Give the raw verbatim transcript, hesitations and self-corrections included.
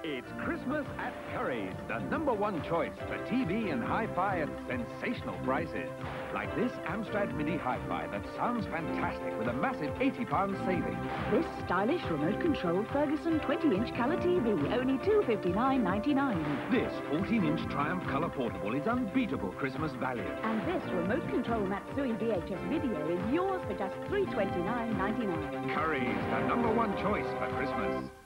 It's Christmas at Curry's, the number one choice for T V and hi-fi at sensational prices. Like this Amstrad Mini hi-fi that sounds fantastic with a massive eighty pounds saving. This stylish remote-controlled Ferguson twenty inch colour T V, only two hundred fifty-nine pounds ninety-nine. This fourteen inch Triumph Colour Portable is unbeatable Christmas value. And this remote-control Matsui V H S video is yours for just three hundred twenty-nine pounds ninety-nine. Curry's, the number one choice for Christmas.